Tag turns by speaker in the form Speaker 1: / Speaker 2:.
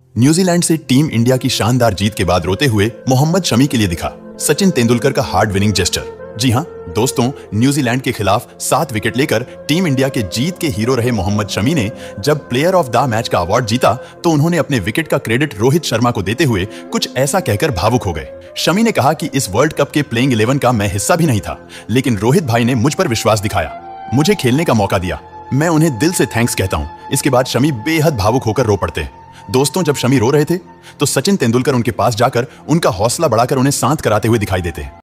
Speaker 1: New Zealand से team India की शानदार जीत के बाद रोते हुए मोहम्मद शमी के लिए दिखा सचिन तेंदुलकर का हार्ड विनिंग जेस्चर। जी हां दोस्तों, न्यूजीलैंड के खिलाफ 7 विकेट लेकर टीम इंडिया के जीत के हीरो रहे मोहम्मद शमी ने जब प्लेयर ऑफ द मैच का अवार्ड जीता तो उन्होंने अपने विकेट का क्रेडिट रोहित शर्मा को देते हुए कुछ ऐसा कहकर भावुक हो गए। शमी ने कहा कि इस वर्ल्ड कप के प्लेइंग 11 का मैं हिस्सा भी नहीं था, लेकिन रोहित भाई ने मुझ पर विश्वास दिखाया, मुझे खेलने का मौका दिया, मैं उन्हें दिल से थैंक्स कहता हूं। इसके बाद शमी बेहद भावुक होकर रो पड़ते हैं। दोस्तों, जब शमी रो रहे थे तो सचिन तेंदुलकर उनके पास जाकर उनका हौसला बढ़ाकर उन्हें शांत कराते हुए दिखाई देते हैं।